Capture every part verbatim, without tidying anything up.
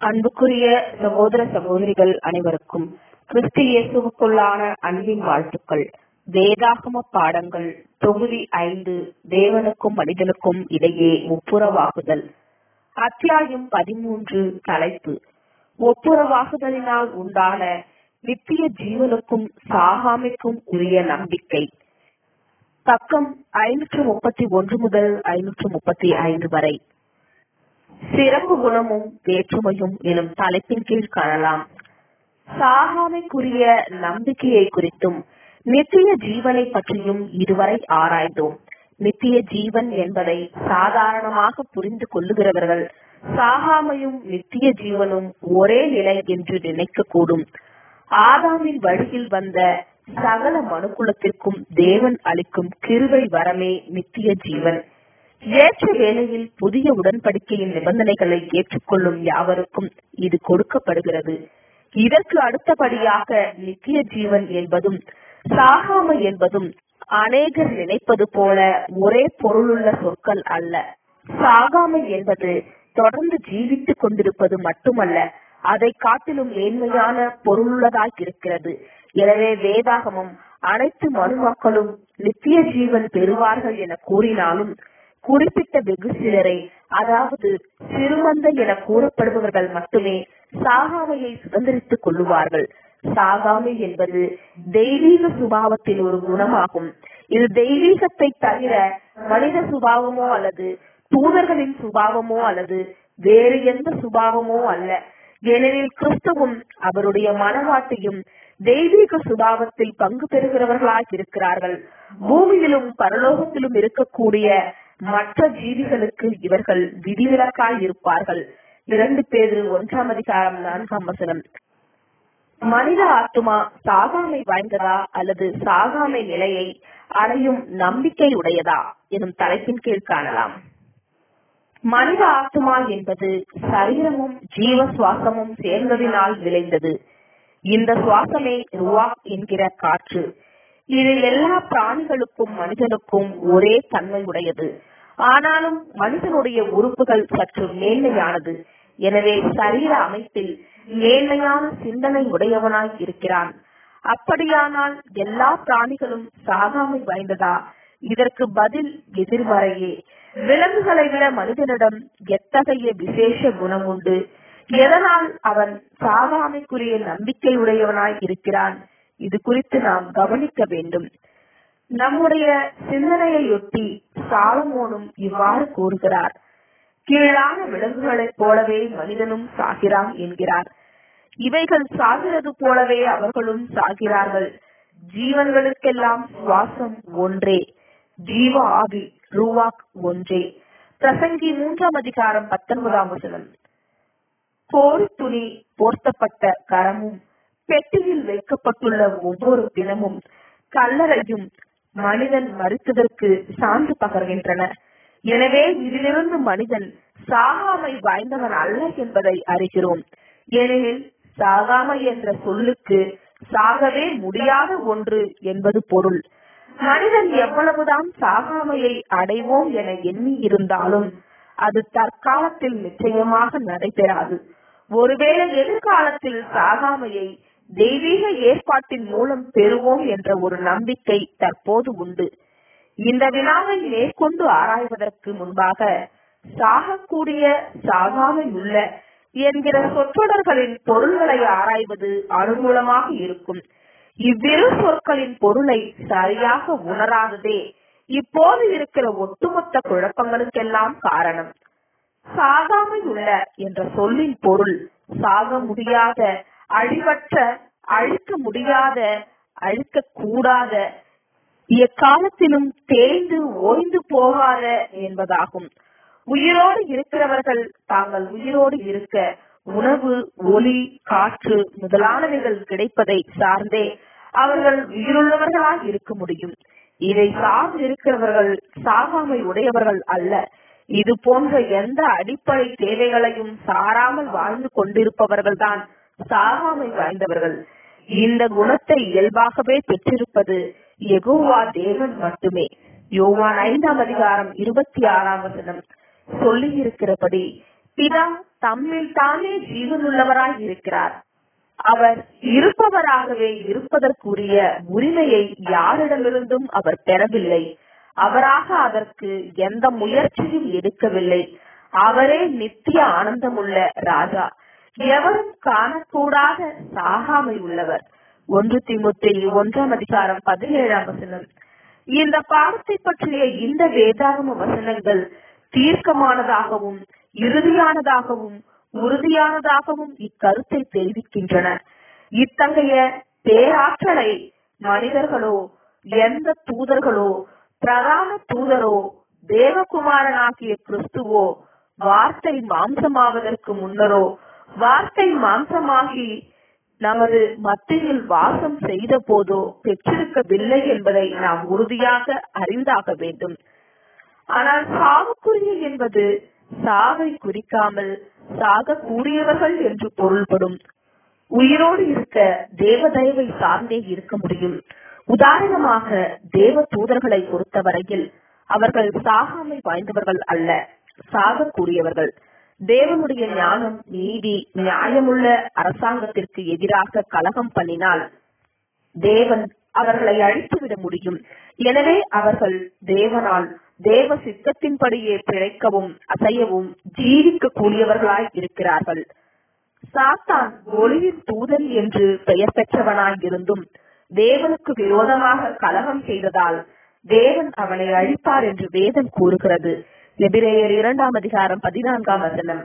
அன்புக்குரிய சகோதர சகோதரிகள் அனைவருக்கும் கிறிஸ்து இயேசுவுக்குள்ளான அன்பின் வாழ்த்துக்கள். வேதாகம பாடங்கள் தொகுதி ஐந்து, தேவனுக்கும் மனிதனுக்கும் இடையே ஒப்புரவாகுதல். அத்தியாயம் பதிமூன்று. தலைப்பு: ஒப்புரவாகுதலினால் உண்டான நித்திய ஜீவனுக்கும் சாகாமைக்கும் உரிய நம்பிக்கை. பக்கம் ஐநூற்று முப்பத்தி ஒன்று முதல் ஐநூற்று முப்பத்தி ஐந்து வரை. சிறப்பு குணமும் வேற்றுமையும் எனும் தலைப்பின் கீழ் காணலாம். சாகாமைக்குரிய நம்பிக்கையை குறித்தும் நித்திய ஜீவனை பற்றியும் இதுவரை ஆராய்ந்தோம். நித்திய ஜீவன் என்பதை சாதாரணமாக புரிந்து கொள்ளுகிறவர்கள் சாகாமையும் நித்திய ஜீவனும் ஒரே நிலை என்று நினைக்க கூடும். ஆதாமின் வழியில் வந்த சகல மனுக்குலத்திற்கும் தேவன் அளிக்கும் கிருபை வரமே நித்திய ஜீவன். ஏற்ற வேளையில் புதிய உடன்படிக்கையின் நிபந்தனைகளை ஏற்றுக்கொள்ளும் யாவருக்கும் இது கொடுக்கப்படுகிறது. இதற்கு அடுத்தபடியாக நித்திய ஜீவன் என்பதும் சாகாமை என்பதும் அநேகர் நினைப்பது போல ஒரே பொருளுள்ள சொற்கள் அல்ல. சாகாமை என்பது தொடர்ந்து ஜீவித்துக் கொண்டிருப்பது மட்டுமல்ல, அதை காட்டிலும் மேன்மையான பொருளுள்ளதாய் இருக்கிறது. எனவே வேதாகமம் அனைத்து மனுமக்களும் நித்திய ஜீவன் பெறுவார்கள் என கூறினாலும் குறிப்பிட்ட வெகு சிலரை, அதாவது சிறுமந்த என கூறப்படுபவர்கள் மட்டுமே சாகாமையை சுதந்திரித்துக் கொள்ளுவார்கள். சாகாமை என்பது தெய்வீக சுபாவத்தின் ஒரு குணமாகும். இது தெய்வீகத்தை தவிர மனித சுபாவமோ அல்லது தூதர்களின் சுபாவமோ அல்லது வேறு எந்த சுபாவமோ அல்ல. ஏனெனில் கிறிஸ்துவும் அவருடைய மனவாட்டியும் தெய்வீக சுபாவத்தில் பங்கு பெறுகிறவர்களாக இருக்கிறார்கள். பூமியிலும் பரலோகத்திலும் இருக்கக்கூடிய மற்ற ஜீவிகளுக்கு இவர்கள் விதிவிலக்காய் இருப்பார்கள். இரண்டு பேரு ஒன்றாம் அதிகாரம் நான்காம் வசனம். மனித ஆத்துமா சாகாமை வாய்ந்ததா அல்லது சாகாமை நிலையை அடையும் நம்பிக்கை உடையதா எனும் தலைப்பின் கீழ் காணலாம். மனித ஆத்துமா என்பது சரீரமும் ஜீவ சுவாசமும் சேர்ந்ததினால் விளைந்தது. இந்த சுவாசமே ருவாக் என்கிற காற்று. இது எல்லா பிராணிகளுக்கும் மனிதனுக்கும் ஒரே தன்மை உடையது. ஆனாலும் மனிதனுடைய உறுப்புகள் சற்று மேன்மையானது. எனவே சரீர அமைப்பில் மேன்மையான சிந்தனை உடையவனாய் இருக்கிறான். அப்படியானால் எல்லா பிராணிகளும் சாகாமை வாய்ந்ததா? இதற்கு பதில் எதிர்மறையே. விலங்குகளை விட மனிதனிடம் எத்தகைய விசேஷ குணம் உண்டு? எதனால் அவன் சாகாமைக்குரிய நம்பிக்கை உடையவனாய் இருக்கிறான்? இது குறித்து நாம் கவனிக்க வேண்டும். நம்முடைய சிந்தனையொட்டி சாலமோனும் இவ்வாறு கூறுகிறார்: கீழான விலங்குகளைப் போலவே மனிதனும் சாகிறான் என்கிறார். இவைகள் சாகிறது போலவே அவர்களும் சாகிறார்கள். ஜீவன்களுக்கெல்லாம் சுவாசம் ஒன்றே, ஜீவ ஆவி ரூவாக் ஒன்றே. பிரசங்கி மூன்றாம் அதிகாரம் பத்தொன்பதாம் வசனம். கோரி துணி போர்த்தப்பட்ட கரமும் பெட்டியில் வைக்கப்பட்டுள்ள ஒவ்வொரு தினமும் கல்லறையும் மனிதன் மரித்ததற்கு சான்று பகர்கின்றன. எனவே இதிலிருந்து மனிதன் சாகாமை வாய்ந்தவன் அல்ல என்பதை அறிகிறோம். ஏனெனில் சாகாமை என்ற சொல்லுக்கு சாகவே முடியாத ஒன்று என்பது பொருள். மனிதன் எவ்வளவுதான் சாகாமையை அடைவோம் என எண்ணி இருந்தாலும் அது தற்காலத்தில் நிச்சயமாக நடைபெறாது. ஒருவேளை எதிர்காலத்தில் சாகாமையை தெய்வீக ஏற்பாட்டின் மூலம் பெறுவோம் என்ற ஒரு நம்பிக்கை தற்போது உண்டு. இந்த வினாவை மேற்கொண்டு ஆராய்வதற்கு முன்பாக சாகக்கூடிய சாகாமை உள்ள என்கிற சொற்றொடர்களின் பொருள்களை ஆராய்வது அனுகூலமாக இருக்கும். இவ்விரு சொற்களின் பொருளை சரியாக உணராததே இப்போது இருக்கிற ஒட்டுமொத்த குழப்பங்களுக்கெல்லாம் காரணம். சாகாமை உள்ள என்ற சொல்லின் பொருள் சாக முடியாத, அழிவற்ற, அழிக்க முடியாத, அழிக்க கூடாத, எக்காலத்திலும் தேய்ந்து ஓய்ந்து போகாத என்பதாகும். உயிரோடு இருக்கிறவர்கள் தாங்கள் உயிரோடு இருக்க உணவு, ஒலி, காற்று முதலானவைகள் கிடைப்பதை சார்ந்தே அவர்கள் உயிருள்ளவர்களாக இருக்க முடியும். இதை சார்ந்து இருக்கிறவர்கள் சாகாமை உடையவர்கள் அல்ல. இது போன்ற எந்த அடிப்படை தேவைகளையும் சாராமல் வாழ்ந்து கொண்டிருப்பவர்கள் தான் சாகாமை வாய்ந்தவர்கள். இந்த குணத்தை இயல்பாகவே பெற்றிருப்பது யெகோவா தேவன் மட்டுமே. யோவான் ஐந்தாம் அதிகாரம் இருபத்தி ஆறாம் வசனம் சொல்லி இருக்கிறபடி பிதா தம்மில் தானே ஜீவனுள்ளவராய் இருக்கிறார். அவர் இருப்பவராகவே இருப்பதற்குரிய உரிமையை யாரிடமிருந்தும் அவர் பெறவில்லை. அவராக அதற்கு எந்த முயற்சியும் எடுக்கவில்லை. அவரே நித்திய ஆனந்தமுள்ள ராஜா, எவரும் காணக்கூடாத சாகாமை உள்ளவர். ஒன்று தீமோத்தேயு ஒன்றாம் அதிகாரம் பதினேழாம் வசனம். இந்த பாடத்தை பற்றிய இந்த வேதாகம வசனங்கள் தீர்க்கமானதாகவும் இறுதியானதாகவும் உறுதியானதாகவும் இக்கருத்தை தெரிவிக்கின்றன. இத்தகைய பேராற்றலை மனிதர்களோ எந்த தூதர்களோ பிரதான தூதரோ தேவகுமாரனாகிய கிறிஸ்துவோ வார்த்தை மாம்சமாவதற்கு முன்னரோ வார்த்தை மாம்சமாகி நமது மத்தியில் வாசம் செய்த போதோ பெற்றிருக்கவில்லை என்பதை நாம் உறுதியாக அறிந்தாக வேண்டும். ஆனால் சாவுக்குரிய என்பது சாவை குறிக்காமல் சாக கூடியவர்கள் என்று பொருள்படும். உயிரோடு இருக்க தேவதயவை சார்ந்தே இருக்க முடியும். உதாரணமாக தேவ தூதர்களை பொறுத்தவரையில் அவர்கள் சாகாமை வாய்ந்தவர்கள் அல்ல, சாகக்கூடியவர்கள். தேவனுடைய ஞானம், நீதி, நியாயமுள்ள அரசாங்கத்திற்கு எதிராக கலகம் பண்ணினால் தேவன் அவர்களை அழித்துவிட முடியும். எனவே அவர்கள் தேவனால் தேவ சித்தத்தின்படியே பிழைக்கவும் அசையவும் ஜீவிக்க கூடியவர்களாய் இருக்கிறார்கள். சாத்தான் ஒளியின் தூதன் என்று பெயர் பெற்றவனாய் இருந்தும் தேவனுக்கு விரோதமாக கலகம் செய்ததால் தேவன் அவனை அழிப்பார் என்று வேதம் கூறுகிறது. எபிரேயர் இரண்டாம் அதிகாரம் பதினான்காம் வசனம்.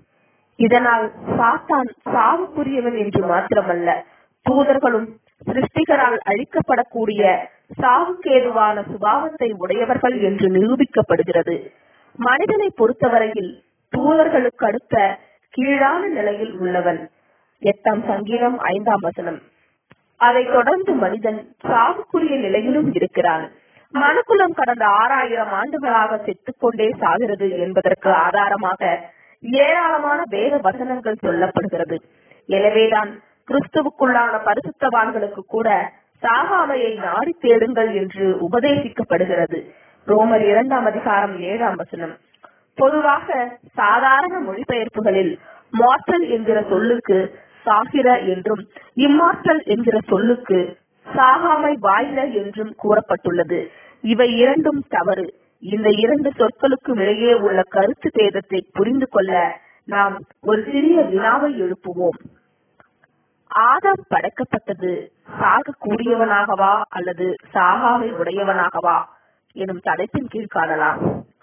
இதனால் சாத்தான் சாவுக்குரியவன் என்று மாத்திரமல்ல, தூதர்களும் சிருஷ்டிகரால் அழிக்கப்படக்கூடிய சாவுக்கேதுவான சுபாவத்தை உடையவர்கள் என்று நிரூபிக்கப்படுகிறது. மனிதனை பொறுத்தவரையில் தூதர்களுக்கு அடுத்த கீழான நிலையில் உள்ளவன். எட்டாம் சங்கீதம் ஐந்தாம் வசனம். அதை தொடர்ந்து மனிதன் சாவுக்குரிய நிலையிலும் இருக்கிறான். மனுக்குலம் கடந்த ஆறாயிரம் ஆண்டுகளாக செத்துக்கொண்டே சாகிறது என்பதற்கு ஆதாரமாக ஏராளமான வேத வசனங்கள் சொல்லப்படுகிறது. எனவேதான் கிறிஸ்துவுக்குள்ளான பரிசுத்தவான்களுக்கு கூட சாகாமையை நாடி தேடுங்கள் என்று உபதேசிக்கப்படுகிறது. ரோமர் இரண்டாம் அதிகாரம் ஏழாம் வசனம். பொதுவாக சாதாரண மொழிபெயர்ப்புகளில் மார்டல் என்கிற சொல்லுக்கு சாகிர என்றும் இம்மார்டல் என்கிற சொல்லுக்கு சாகாமை வாய்ந்த என்றும் கூறப்பட்டுள்ளது. இவை இரண்டும் தவறு. இந்த இரண்டு சொற்களுக்கும் இடையே உள்ள கருத்து பேதத்தை புரிந்து கொள்ள நாம் ஒரு சிறிய வினாவை எழுப்புவோம். ஆதாம் படைக்கப்பட்டது சாகக்கூடியவனாகவா அல்லது சாகாமை உடையவனாகவா எனும் தலைப்பின் கீழ் காணலாம்.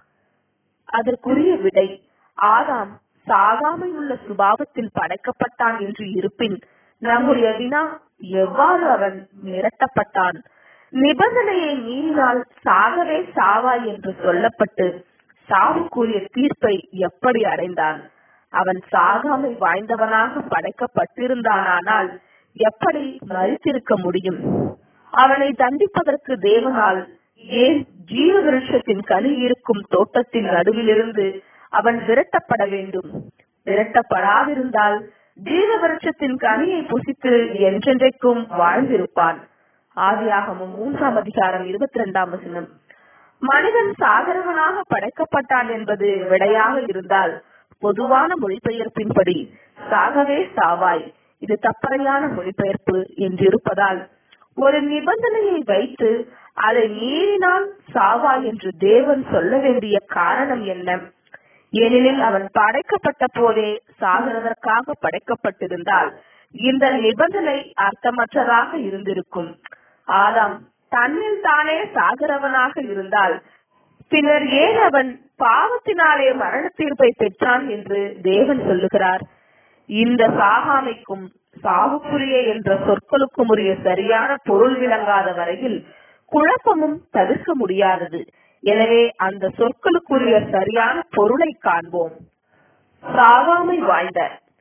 அதற்குரிய விடை, ஆதாம் சாகாமை உள்ள சுபாவத்தில் படைக்கப்பட்டான் என்று இருப்பின் நம்முடைய வினா, எவ்வாறு அவன் மிரட்டப்பட்டான்? நிபந்தனையை மீறினால் சாகவே சாவாய் என்று சொல்லப்பட்டு சாவுக்குரிய தீர்ப்பை எப்படி அடைந்தான்? அவன் சாகாமை வாய்ந்தவனாக படைக்கப்பட்டிருந்தானால் எப்படி மரித்திருக்க முடியும்? அவனை தண்டிப்பதற்கு தேவனால் ஏன் ஜீவ விருட்சத்தின் கனி இருக்கும் தோட்டத்தின் நடுவிலிருந்து அவன் விரட்டப்பட வேண்டும்? விரட்டப்படாதிருந்தால் ஜீவ விருட்சத்தின் கனியை புசித்து என்றென்றைக்கும் வாழ்ந்திருப்பான். ஆதியாகமம் மூன்றாம் அதிகாரம் இருபத்தி இரண்டாம் வசனம். மனிதன் சாகரவனாக படைக்கப்பட்டான் என்பது விடையாக இருந்தால் பொதுவான மொழிபெயர்ப்பின்படி சாகவே சாவாய், இது தப்பறையான மொழிபெயர்ப்பு என்றிருப்பதால் ஒரு நிபந்தனையை வைத்து அதை மீறினால் சாவாய் என்று தேவன் சொல்ல வேண்டிய காரணம் என்ன? ஏனெனில் அவன் படைக்கப்பட்ட போதே சாகிறதற்காக படைக்கப்பட்டிருந்தால் இந்த நிபந்தனை அர்த்தமற்றதாக இருந்திருக்கும். ஆதாம் தன்னில் தானே சாகிறவனாக இருந்தால் பின்னர் ஏன் அவன் பாவத்தினாலே மரண தீர்ப்பை பெற்றான் என்று தேவன் சொல்லுகிறார். இந்த சாகாமைக்கும் சாவுக்குரிய என்ற சொற்களுக்கும் உரிய சரியான பொருள் விளங்காத வரையில் குழப்பமும் தவிர்க்க முடியாதது. எனவே அந்த சொற்களுக்குரிய சரியான பொருளை காண்போம். சாகாமை வாய்ந்த,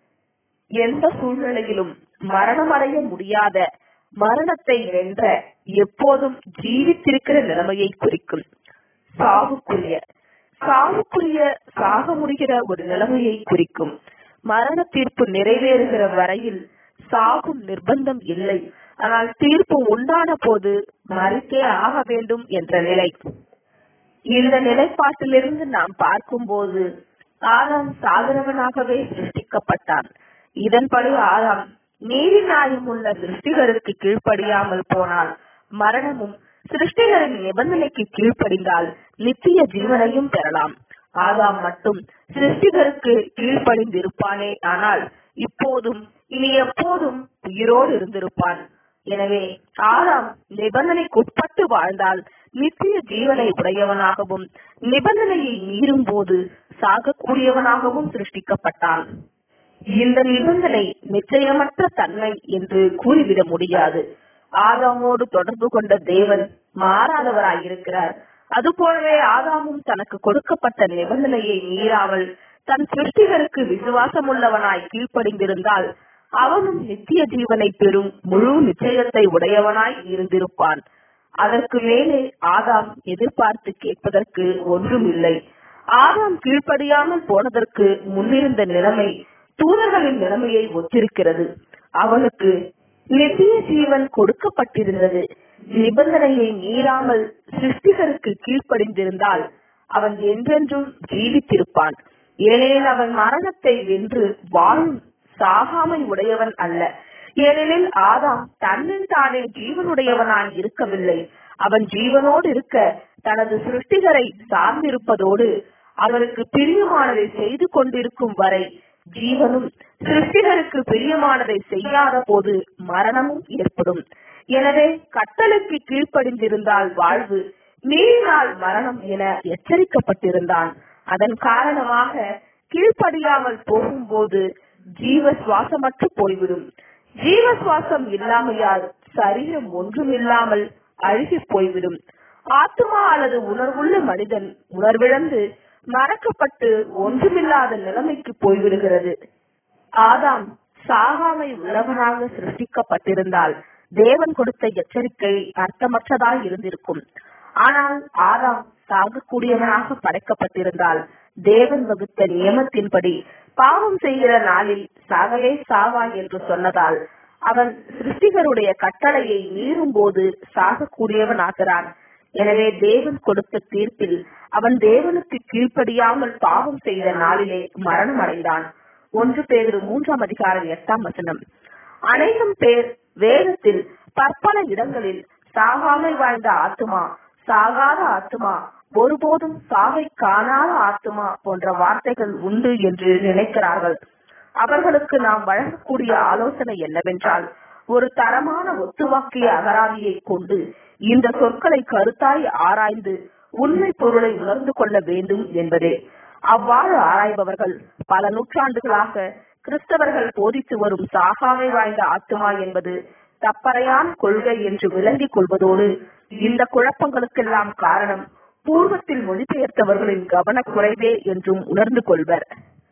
எந்த சூழ்நிலையிலும் மரணமடைய முடியாத, மரணத்தை வென்ற, எப்போதும் ஜீவித்திருக்கிற நிலைமையை குறிக்கும். சாவுக்குரிய, சாவுக்குரிய சாக முடிகிற ஒரு நிலைமையை குறிக்கும். மரண தீர்ப்பு நிறைவேறுகிற வரையில் சாகும் நிர்பந்தம் இல்லை, ஆனால் தீர்ப்பு உண்டான போது மறித்தே ஆக வேண்டும் என்ற நிலை. இந்த நிலைப்பாட்டிலிருந்து நாம் பார்க்கும் போது ஆதாம் சாதனவனாகவே சிருஷ்டிக்கப்பட்டான். இதன்படி ஆதாம் நீதி நியாயம் உள்ள சிருஷ்டிகருக்கு கீழ்ப்படியாமல் போனால் மரணமும், சிருஷ்டிகரின் நிபந்தனைக்கு கீழ்ப்படிந்தால் நித்திய ஜீவனையும் பெறலாம். ஆதாம் மட்டும் சிருஷ்டிகருக்கு கீழ்ப்படிந்திருப்பானே ஆனால் இப்போதும் இனி எப்போதும் உயிரோடு இருந்திருப்பான். எனவே ஆதாம் நிபந்தனைக்குட்பட்டு வாழ்ந்தால் நித்திய ஜீவனை உடையவனாகவும், நிபந்தனையை மீறும் போது சாகக்கூடியவனாகவும் சிருஷ்டிக்கப்பட்டான். இந்த நிபந்தனை நிச்சயமற்ற தன்மை என்று கூறிவிட முடியாது. ஆதாமோடு தொடர்பு கொண்ட தேவன் மாறாதவராயிருக்கிறார். அதுபோலவே ஆதாமும் தனக்கு கொடுக்கப்பட்ட நிபந்தனையை மீறாமல் தன் சிருஷ்டிகருக்கு விசுவாசம் உள்ளவனாய் கீழ்ப்படிந்திருந்தால் அவனும் நித்திய ஜீவனை பெறும் முழு நிச்சயத்தை உடையவனாய் இருந்திருப்பான். அதற்கு மேலே ஆதாம் எதிர்பார்த்து கேட்பதற்கு ஒன்றும் இல்லை. ஆதாம் கீழ்ப்படியாமல் போனதற்கு முன்னிருந்த நிலைமை தூதர்களின் நிலைமையை ஒத்திருக்கிறது. அவனுக்கு நித்திய ஜீவன் கொடுக்கப்பட்டிருந்தது. நிபந்தனையை மீறாமல் சிருஷ்டிகருக்கு கீழ்ப்படிந்திருந்தால் அவன் என்றென்றும் ஜீவித்திருப்பான். ஏனெனில் அவன் மரணத்தை வென்று வாழும் சாகாமை உடையவன் அல்ல. ஏனெனில் ஆதாம் தன்னின் தானே ஜீவனுடையவனாய் இருக்கவில்லை. அவன் ஜீவனோடு இருக்க தனது சிருஷ்டிகரை சார்ந்திருப்பதோடு அவருக்கு பிரியமானதை செய்து கொண்டிருக்கும் வரை ஜீவனும், சிருஷ்டிகருக்கு பிரியமானதை செய்யாத போது மரணமும் ஏற்படும். எனவே கட்டளைக்கு கீழ்ப்படிந்திருந்தால் வாழ்வு, மீறினால் மரணம் என எச்சரிக்கப்பட்டிருந்தான். அதன் காரணமாக கீழ்ப்படியாமல் போகும்போது ஜீவ சுவாசமற்று போய்விடும். ஜீவ சுவாசம் இல்லாமையால் சரீரம் ஒன்றுமில்லாமல் அழுகி போய்விடும். ஆத்மா அல்லது உணர்வுள்ள மனிதன் உணர்விழந்து மறக்கப்பட்டு ஒன்றுமில்லாத நிலைமைக்கு போய்விடுகிறது. ஆதாம் சாகாமை உள்ளவனாக சிருஷ்டிக்கப்பட்டிருந்தால் தேவன் கொடுத்த எச்சரிக்கை அர்த்தமற்றதாய் இருந்திருக்கும். ஆனால் ஆதாம் சாகக்கூடியவனாக படைக்கப்பட்டிருந்தால் தேவன் வகுத்த நியமத்தின்படி பாவம் செய்கிற நாளில் சாகவே சாவா என்று சொன்னதால் அவன் சிருஷ்டிகருடைய கட்டளையை மீறும் போது சாகக்கூடியவனாகிறான். எனவே தேவன் கொடுத்த தீர்ப்பில் அவன் தேவனுக்கு கீழ்ப்படியாமல் பாவம் செய்த நாளிலே மரணம் அடைந்தான். ஒன்று பேதுரு மூன்றாம் அதிகாரம் எட்டாம் வசனம். அநேகம் பேர் வேதத்தில் பற்பல இடங்களில் சாகாமை வாழ்ந்த ஆத்துமா, சாகாத ஆத்துமா, ஒருபோதும் சாவை காணாத ஆத்துமா போன்ற வார்த்தைகள் உண்டு என்று நினைக்கிறார்கள். அவர்களுக்கு நாம் வழங்கக்கூடிய ஆலோசனை என்னவென்றால், ஒரு தரமான ஒத்துவாக்கிய அகராதியை கொண்டு இந்த சொற்களை கருத்தாய் ஆராய்ந்து உண்மை பொருளை உணர்ந்து கொள்ள வேண்டும் என்பதே. அவ்வாறு ஆராய்பவர்கள் பல நூற்றாண்டுகளாக கிறிஸ்தவர்கள் போதித்து வரும் சாகாமை வாய்ந்த ஆத்துமா என்பது தப்பறையான கொள்கை என்று விளங்கிக் கொள்வதோடு இந்த குழப்பங்களுக்கெல்லாம் காரணம் பூர்வத்தில் மொழிபெயர்த்தவர்களின் கவனக்குறைவே என்றும் உணர்ந்து கொள்வர்.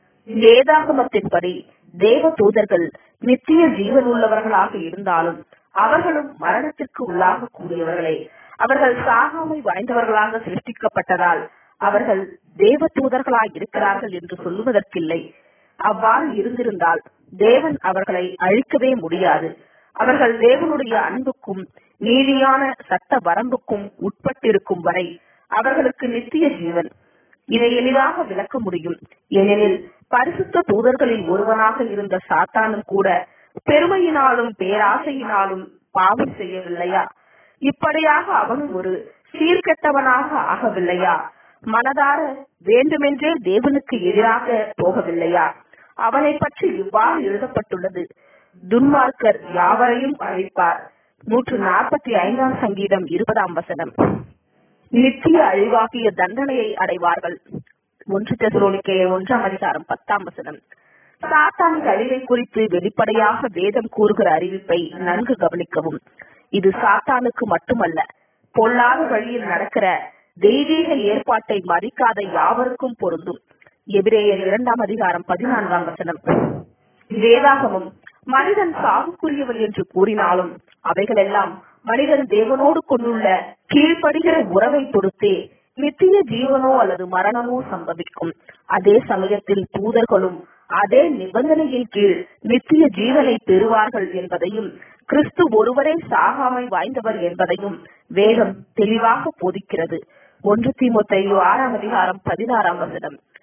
வேதாகமத்தின்படி தேவ தூதர்கள் நித்திய ஜீவன் உள்ளவர்களாக இருந்தாலும் அவர்களும் மரணத்திற்கு உள்ளாக கூடியவர்களே. அவர்கள் சாகாமை வாய்ந்தவர்களாக சிருஷ்டிக்கப்பட்டதால் அவர்கள் தேவ தூதர்களாய் இருக்கிறார்கள் என்று சொல்லுவதற்கில்லை. அவ்வாறு இருந்திருந்தால் தேவன் அவர்களை அழிக்கவே முடியாது. அவர்கள் தேவனுடைய அன்புக்கும் நீதியான சட்ட வரம்புக்கும் உட்பட்டிருக்கும் வரை அவர்களுக்கு நித்திய ஜீவன். இதை எளிதாக விளக்க முடியும். ஏனெனில் பரிசுத்த தூதர்களில் ஒருவனாக இருந்த சாத்தானும் கூட பெருமையினாலும் பேராசையினாலும் பாவம் செய்யவில்லையா? இப்படியாக அவனும் ஒரு சீர்கெட்டவனாக ஆகவில்லையா? மனதார வேண்டுமென்றே தேவனுக்கு எதிராக போகவில்லையா? அவனை பற்றி இவ்வாறு எழுதப்பட்டுள்ளது, துன்மார்க்கர் யாவரையும் அழிப்பார். நூற்று நாற்பத்தி ஐந்தாம் சங்கீதம் இருபதாம் வசனம். நித்திய அழிவாகிய தண்டனையை அடைவார்கள். ஒன்று தெசலோனிக்கேயர் ஒன்றாம் அதிகாரம் பத்தாம் வசனம். சாத்தானின் அழிவை குறித்து வெளிப்படையாக வேதம் கூறுகிற அறிவிப்பை நன்கு கவனிக்கவும். இது சாத்தானுக்கு மட்டுமல்ல, பொல்லாத வழியில் நடக்கிற தெய்வீக ஏற்பாட்டை மதிக்காத யாவருக்கும் பொருந்தும். எபிரேயர் இரண்டாம் அதிகாரம் பதினான்காம் வசனம். வேதாகமம் மனிதன் சாவுக்குரியவன் என்று கூறினாலும் அவைகளெல்லாம் மனிதன் தேவனோடு கொண்டுள்ள கீழ்ப்படுகிற உறவை பொறுத்தே நித்திய ஜீவனோ அல்லது மரணமோ சம்பவிக்கும். அதே சமயத்தில் தூதர்களும் அதே நிபந்தனையின் கீழ் நித்திய ஜீவனை பெறுவார்கள் என்பதையும், கிறிஸ்து ஒருவரே சாகாமை வாய்ந்தவர் என்பதையும் வேதம் தெளிவாக போதிக்கிறது. ஒன்று தீமோத்தேயு ஆறாம் அதிகாரம் பதினாறாம் வசனம்.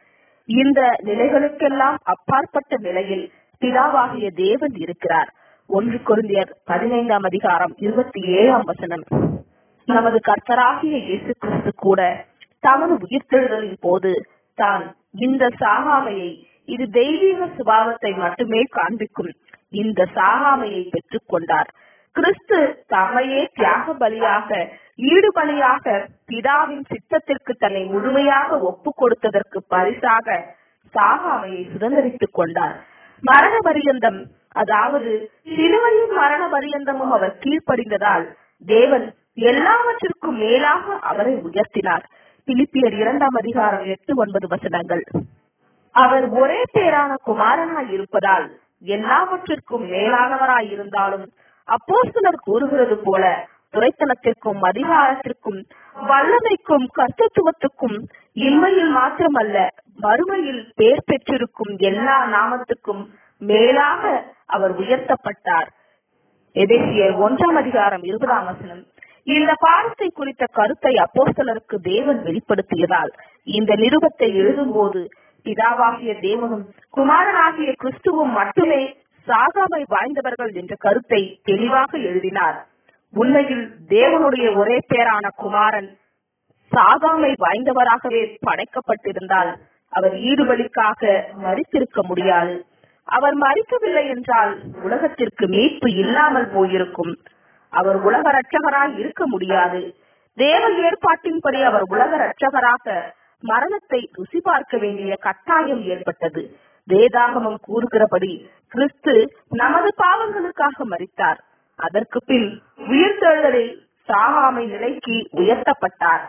இந்த நிலைகளுக்கெல்லாம் அப்பாற்பட்ட நிலையில் பிதாவாகிய தேவன் இருக்கிறார். ஒன்று கொரிந்தியர் பதினைந்தாம் அதிகாரம் இருபத்தி ஏழாம் வசனம். நமது கர்த்தராகிய இயேசு கிறிஸ்து கூட தமது உயிர்த்தெழுதலின் போது தான் இந்த சாகாமையை, இது தெய்வீக சுபாவத்தை மட்டுமே காண்பிக்கும் இந்த சாகாமையை பெற்றுக் கொண்டார். கிறிஸ்து தம்மையே தியாக பலியாக, ஈடு பலியாக பிதாவின் சித்தத்திற்கு தன்னை முழுமையாக ஒப்பு கொடுத்ததற்கு பரிசாக சாகாமையை சுதந்திரித்துக் கொண்டார். மரண பரியந்தம், அதாவது சிலுவையும் மரண பரியந்தமும் அவர் கீழ்ப்படிந்ததால் தேவன் எல்லாவற்றிற்கும் மேலாக அவரை உயர்த்தினார். பிலிப்பியர் இரண்டாம் அதிகாரம் எட்டு ஒன்பது வசனங்கள். அவர் ஒரே பேரான குமாரனாய் இருப்பதால் எல்லாவற்றிற்கும் மேலானவராய் இருந்தாலும் அப்போஸ்தலர் கூறுகிறது போல துரைத்தனத்திற்கும் அதிகாரத்திற்கும் வல்லமைக்கும் கர்த்தத்துவத்துக்கும் இம்மையில் மாத்திரமல்ல மறுமையில் பேர் பெற்றிருக்கும் எல்லா நாமத்துக்கும் மேலாக அவர் உயர்த்தப்பட்டார். எபேசியர் ஒன்றாம் அதிகாரம் இருபதாம் வசனம். இந்த பாடத்தை குறித்த கருத்தை அப்போஸ்தலருக்கு தேவன் வெளிப்படுத்தியதால் இந்த நிருபத்தை எழுதும் போது பிதாவாகிய தேவனும் குமாரனாகிய கிறிஸ்துவும் மட்டுமே சாகாமை வாய்ந்தவர்கள் என்ற கருத்தை தெளிவாக எழுதினார். உண்மையில் தேவனுடைய ஒரே பேரான குமாரன் சாகாமை வாய்ந்தவராகவே படைக்கப்பட்டிருந்தால் அவர் ஈடுபலிக்காக மரித்திருக்க முடியாது. அவர் மரிக்கவில்லை என்றால் உலகத்திற்கு மீட்பு இல்லாமல் போயிருக்கும். அவர் உலக ரட்சகராய் இருக்க முடியாது. தேவ ஏற்பாட்டின்படி அவர் உலக ரட்சகராக மரணத்தை ருசி பார்க்க வேண்டிய கட்டாயம் ஏற்பட்டது. வேதாகமம் கூறுகிறபடி கிறிஸ்து நமது பாவங்களுக்காக மரித்தார். அதற்கு பின் உயிர்த்தெழுதலில் சாகாமை நிலைக்கு உயர்த்தப்பட்டார்.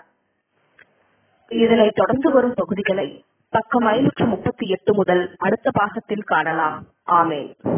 இதனை தொடர்ந்து வரும் பகுதிகளை பக்கம் ஐநூற்று முப்பத்தி எட்டு முதல் அடுத்த பாகத்தில் காணலாம். ஆமென்.